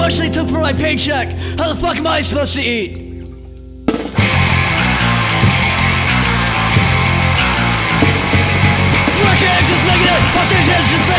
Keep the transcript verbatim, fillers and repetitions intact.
much they took for my paycheck. How the fuck am I supposed to eat? You can't just make it up. Fuck their heads just